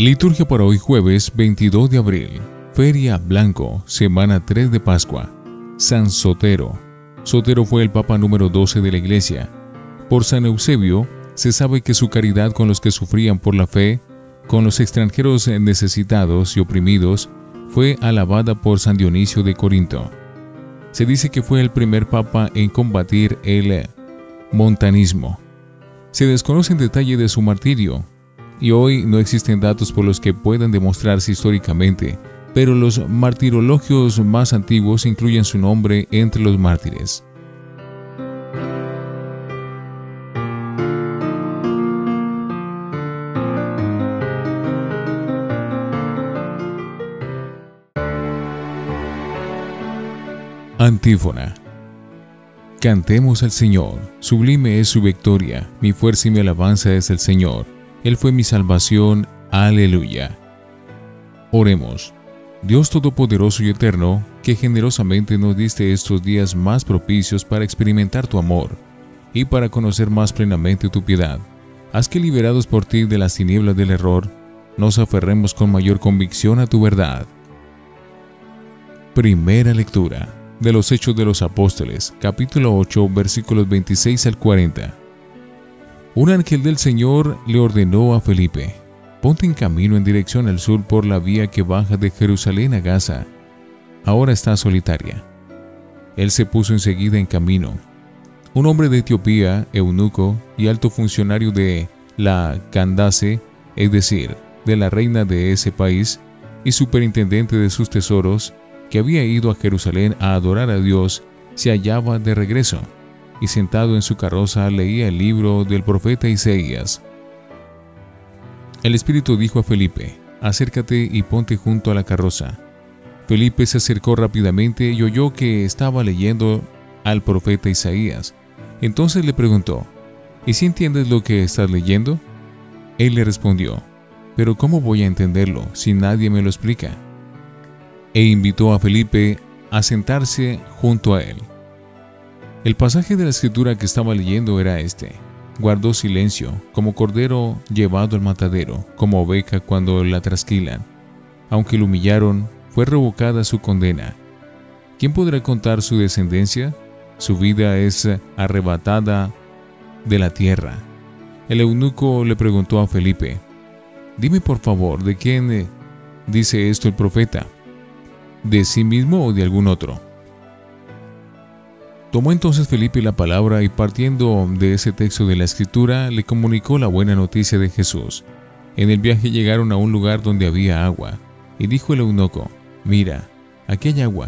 Liturgia para hoy jueves 22 de abril. Feria Blanco, semana 3 de Pascua. San Sotero. Sotero fue el Papa número 12 de la Iglesia. Por San Eusebio, se sabe que su caridad con los que sufrían por la fe, con los extranjeros necesitados y oprimidos, fue alabada por San Dionisio de Corinto. Se dice que fue el primer Papa en combatir el montanismo. Se desconoce en detalle de su martirio, y hoy no existen datos por los que puedan demostrarse históricamente, pero los martirologios más antiguos incluyen su nombre entre los mártires. Antífona. Cantemos al Señor, sublime es su victoria, mi fuerza y mi alabanza es el Señor. Él fue mi salvación, aleluya. Oremos. Dios Todopoderoso y Eterno, que generosamente nos diste estos días más propicios para experimentar tu amor y para conocer más plenamente tu piedad, haz que liberados por ti de las tinieblas del error, nos aferremos con mayor convicción a tu verdad. Primera lectura de los Hechos de los Apóstoles, capítulo 8, versículos 26 al 40. Un ángel del Señor le ordenó a Felipe: ponte en camino en dirección al sur por la vía que baja de Jerusalén a Gaza. Ahora está solitaria. Él se puso enseguida en camino. Un hombre de Etiopía, eunuco y alto funcionario de la Candace, es decir, de la reina de ese país, y superintendente de sus tesoros, que había ido a Jerusalén a adorar a Dios, se hallaba de regreso, y sentado en su carroza leía el libro del profeta Isaías. El Espíritu dijo a Felipe: acércate y ponte junto a la carroza. Felipe se acercó rápidamente y oyó que estaba leyendo al profeta Isaías. Entonces le preguntó: ¿y si entiendes lo que estás leyendo? Él le respondió: pero ¿cómo voy a entenderlo si nadie me lo explica? E invitó a Felipe a sentarse junto a él. El pasaje de la escritura que estaba leyendo era este: guardó silencio, como cordero llevado al matadero, como oveja cuando la trasquilan. Aunque lo humillaron, fue revocada su condena. ¿Quién podrá contar su descendencia? Su vida es arrebatada de la tierra. El eunuco le preguntó a Felipe: dime por favor, ¿de quién dice esto el profeta? ¿De sí mismo o de algún otro? Tomó entonces Felipe la palabra y, partiendo de ese texto de la Escritura, le comunicó la buena noticia de Jesús. En el viaje llegaron a un lugar donde había agua, y dijo el eunuco: mira, aquí hay agua.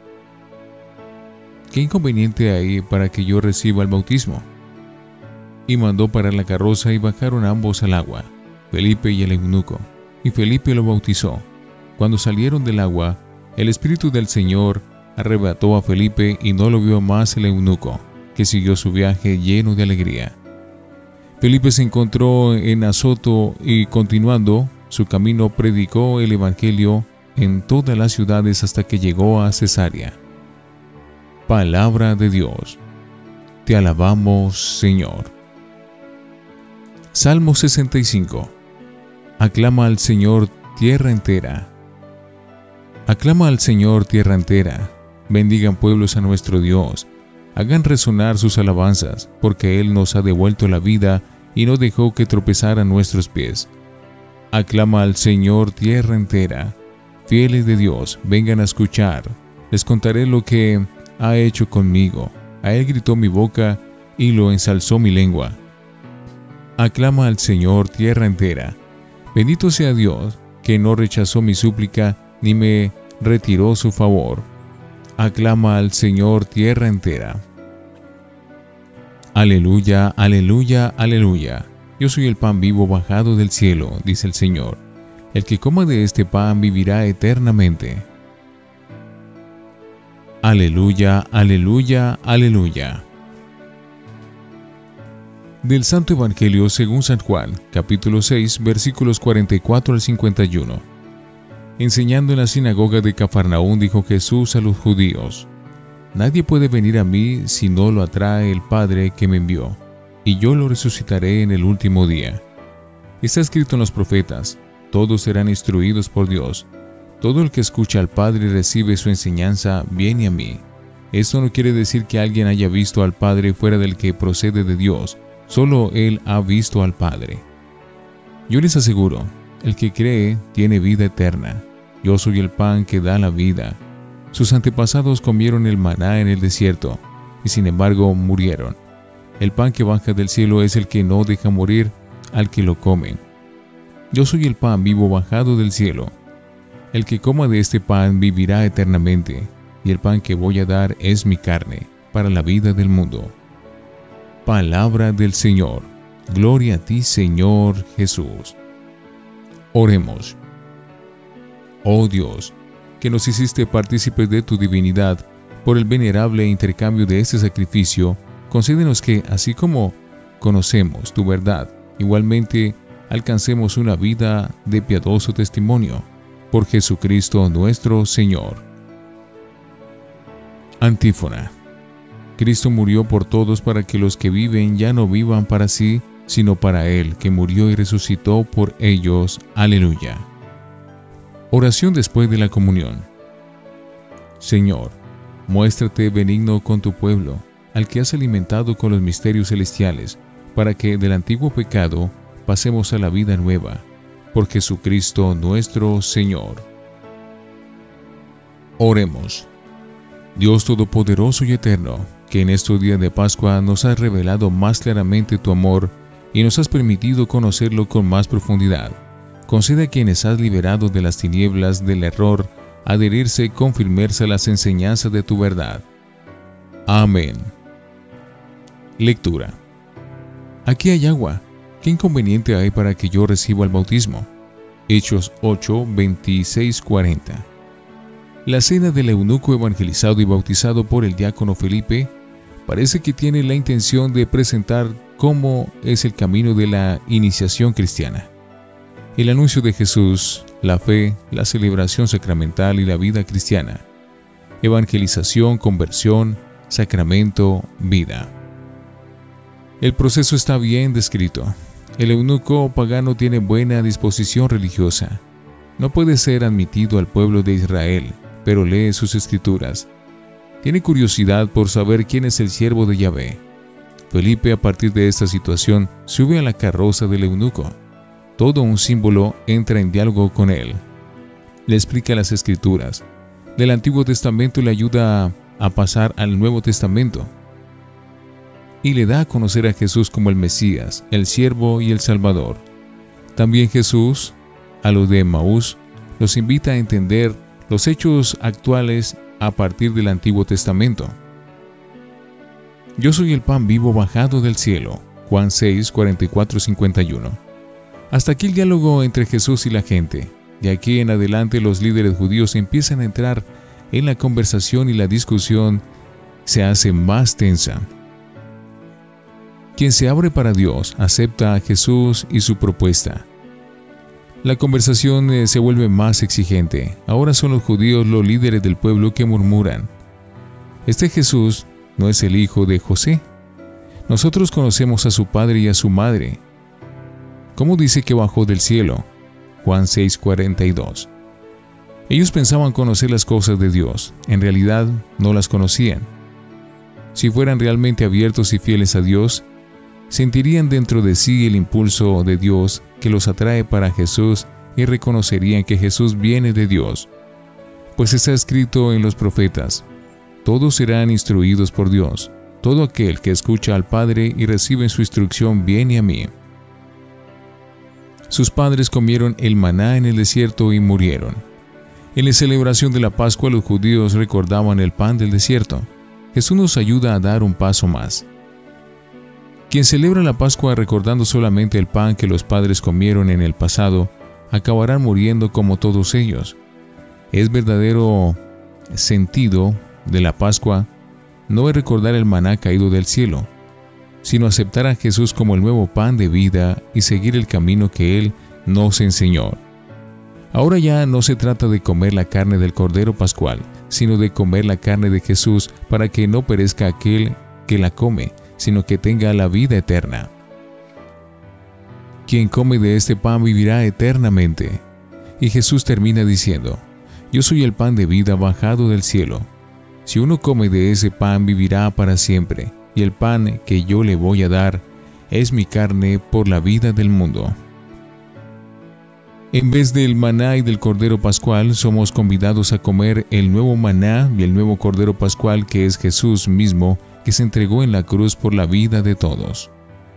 ¿Qué inconveniente hay para que yo reciba el bautismo? Y mandó parar la carroza y bajaron ambos al agua, Felipe y el eunuco, y Felipe lo bautizó. Cuando salieron del agua, el Espíritu del Señor arrebató a Felipe y no lo vio más el eunuco, que siguió su viaje lleno de alegría. Felipe se encontró en Azoto y, continuando su camino, predicó el Evangelio en todas las ciudades hasta que llegó a Cesarea. Palabra de Dios. Te alabamos, Señor. Salmo 65. Aclama al Señor tierra entera. Aclama al Señor tierra entera. Bendigan pueblos a nuestro Dios. Hagan resonar sus alabanzas, porque Él nos ha devuelto la vida y no dejó que tropezaran nuestros pies. Aclama al Señor tierra entera. Fieles de Dios, vengan a escuchar. Les contaré lo que ha hecho conmigo. A Él gritó mi boca y lo ensalzó mi lengua. Aclama al Señor tierra entera. Bendito sea Dios, que no rechazó mi súplica ni me retiró su favor. Aclama al Señor tierra entera. Aleluya, aleluya, aleluya. Yo soy el pan vivo bajado del cielo, dice el Señor. El que coma de este pan vivirá eternamente. Aleluya, aleluya, aleluya. Del Santo Evangelio según San Juan, capítulo 6, versículos 44 al 51. Enseñando en la sinagoga de Cafarnaúm, dijo Jesús a los judíos: nadie puede venir a mí si no lo atrae el Padre que me envió, y yo lo resucitaré en el último día. Está escrito en los profetas: todos serán instruidos por Dios. Todo el que escucha al Padre y recibe su enseñanza viene a mí. Esto no quiere decir que alguien haya visto al Padre fuera del que procede de Dios. Solo Él ha visto al Padre. Yo les aseguro, el que cree tiene vida eterna. Yo soy el pan que da la vida. Sus antepasados comieron el maná en el desierto, y sin embargo murieron. El pan que baja del cielo es el que no deja morir al que lo come. Yo soy el pan vivo bajado del cielo. El que coma de este pan vivirá eternamente, y el pan que voy a dar es mi carne, para la vida del mundo. Palabra del Señor. Gloria a ti, Señor Jesús. Oremos. Oh Dios, que nos hiciste partícipes de tu divinidad por el venerable intercambio de este sacrificio, concédenos que, así como conocemos tu verdad, igualmente alcancemos una vida de piadoso testimonio. Por Jesucristo nuestro Señor. Antífona. Cristo murió por todos para que los que viven ya no vivan para sí, sino para Él, que murió y resucitó por ellos. Aleluya. Oración después de la comunión. Señor, muéstrate benigno con tu pueblo, al que has alimentado con los misterios celestiales, para que del antiguo pecado pasemos a la vida nueva. Por Jesucristo nuestro Señor. Oremos. Dios Todopoderoso y Eterno, que en estos días de Pascua nos has revelado más claramente tu amor y nos has permitido conocerlo con más profundidad, concede a quienes has liberado de las tinieblas del error adherirse con firmeza a las enseñanzas de tu verdad. Amén. Lectura. Aquí hay agua. ¿Qué inconveniente hay para que yo reciba el bautismo? Hechos 8, 26, 40. La cena del eunuco evangelizado y bautizado por el diácono Felipe parece que tiene la intención de presentar cómo es el camino de la iniciación cristiana. El anuncio de Jesús, la fe, la celebración sacramental y la vida cristiana. Evangelización, conversión, sacramento, vida. El proceso está bien descrito. El eunuco pagano tiene buena disposición religiosa. No puede ser admitido al pueblo de Israel, pero lee sus escrituras. Tiene curiosidad por saber quién es el siervo de Yahvé. Felipe, a partir de esta situación, sube a la carroza del eunuco. Todo un símbolo entra en diálogo con él. Le explica las escrituras. Del Antiguo Testamento le ayuda a pasar al Nuevo Testamento. Y le da a conocer a Jesús como el Mesías, el siervo y el Salvador. También Jesús, a los de Emaús, los invita a entender los hechos actuales a partir del Antiguo Testamento. Yo soy el pan vivo bajado del cielo. Juan 6, 44, 51. Hasta aquí el diálogo entre Jesús y la gente. De aquí en adelante los líderes judíos empiezan a entrar en la conversación y la discusión se hace más tensa. Quien se abre para Dios acepta a Jesús y su propuesta. La conversación se vuelve más exigente. Ahora son los judíos los líderes del pueblo que murmuran. Este Jesús no es el hijo de José. Nosotros conocemos a su padre y a su madre. ¿Cómo dice que bajó del cielo? Juan 6, 42. Ellos pensaban conocer las cosas de Dios. En realidad no las conocían. Si fueran realmente abiertos y fieles a Dios, sentirían dentro de sí el impulso de Dios que los atrae para Jesús y reconocerían que Jesús viene de Dios. Pues está escrito en los profetas: todos serán instruidos por Dios. Todo aquel que escucha al Padre y recibe su instrucción viene a mí. Sus padres comieron el maná en el desierto y murieron. En la celebración de la Pascua los judíos recordaban el pan del desierto. Jesús nos ayuda a dar un paso más. Quien celebra la Pascua recordando solamente el pan que los padres comieron en el pasado, acabarán muriendo como todos ellos. Es verdadero sentido de la Pascua no es recordar el maná caído del cielo, sino aceptar a Jesús como el nuevo pan de vida y seguir el camino que Él nos enseñó. Ahora ya no se trata de comer la carne del Cordero Pascual, sino de comer la carne de Jesús para que no perezca aquel que la come, sino que tenga la vida eterna. quien come de este pan vivirá eternamente. Y Jesús termina diciendo, yo soy el pan de vida bajado del cielo. Si uno come de ese pan vivirá para siempre, y el pan que yo le voy a dar es mi carne por la vida del mundo. En vez del maná y del cordero pascual, somos convidados a comer el nuevo maná y el nuevo cordero pascual que es Jesús mismo, que se entregó en la cruz por la vida de todos.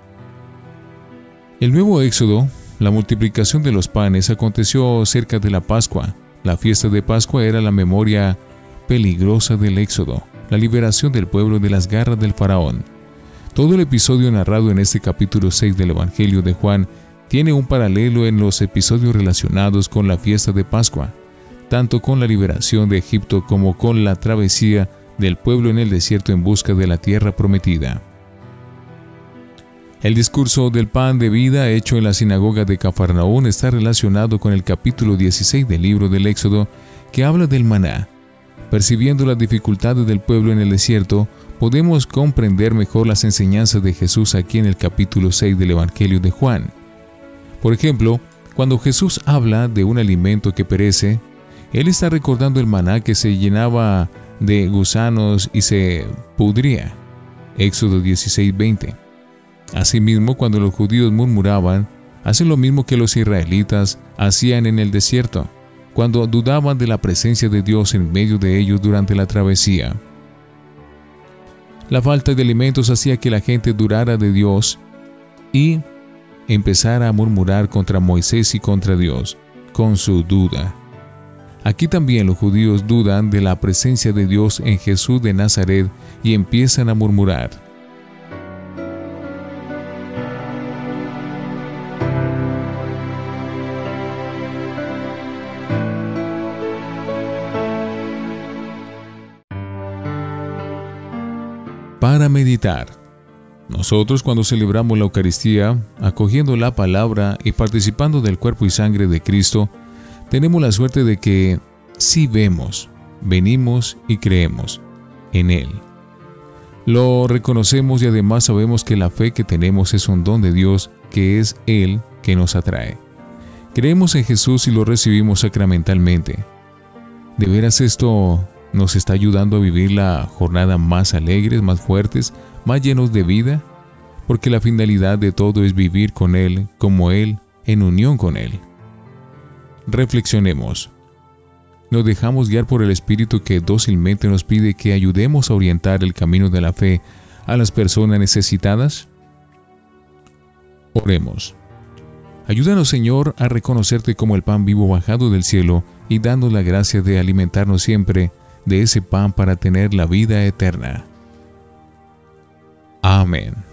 El nuevo éxodo, la multiplicación de los panes, aconteció cerca de la Pascua. La fiesta de Pascua era la memoria peligrosa del éxodo, la liberación del pueblo de las garras del faraón. Todo el episodio narrado en este capítulo 6 del Evangelio de Juan tiene un paralelo en los episodios relacionados con la fiesta de Pascua, tanto con la liberación de Egipto como con la travesía del pueblo en el desierto en busca de la tierra prometida. El discurso del pan de vida hecho en la sinagoga de Cafarnaún está relacionado con el capítulo 16 del libro del Éxodo, que habla del maná. Percibiendo las dificultades del pueblo en el desierto, podemos comprender mejor las enseñanzas de Jesús aquí en el capítulo 6 del Evangelio de Juan. Por ejemplo, cuando Jesús habla de un alimento que perece, Él está recordando el maná que se llenaba de gusanos y se pudría. Éxodo 16:20. Asimismo, cuando los judíos murmuraban, hacen lo mismo que los israelitas hacían en el desierto, cuando dudaban de la presencia de Dios en medio de ellos durante la travesía. La falta de alimentos hacía que la gente dudara de Dios y empezara a murmurar contra Moisés y contra Dios, con su duda. Aquí también los judíos dudan de la presencia de Dios en Jesús de Nazaret y empiezan a murmurar. Para meditar. Nosotros, cuando celebramos la Eucaristía, acogiendo la palabra y participando del cuerpo y sangre de Cristo, tenemos la suerte de que sí vemos, venimos y creemos en Él. Lo reconocemos y además sabemos que la fe que tenemos es un don de Dios, que es Él que nos atrae. Creemos en Jesús y lo recibimos sacramentalmente. ¿De veras esto nos está ayudando a vivir la jornada más alegres, más fuertes, más llenos de vida? Porque la finalidad de todo es vivir con Él, como Él, en unión con Él. Reflexionemos. ¿Nos dejamos guiar por el Espíritu que dócilmente nos pide que ayudemos a orientar el camino de la fe a las personas necesitadas? Oremos. Ayúdanos, Señor, a reconocerte como el pan vivo bajado del cielo y danos la gracia de alimentarnos siempre de ese pan para tener la vida eterna. Amén.